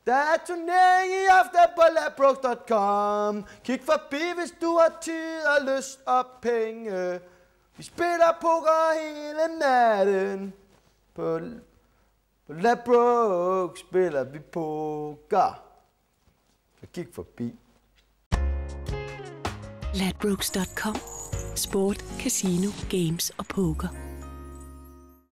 Der er turnering i aften på ladbrokes.com. Kig forbi, hvis du har tid og lyst og penge. Vi spiller poker hele natten. På Ladbrokes spiller vi poker. Så kig forbi. Ladbrokes.com. Sport, casino, games og poker.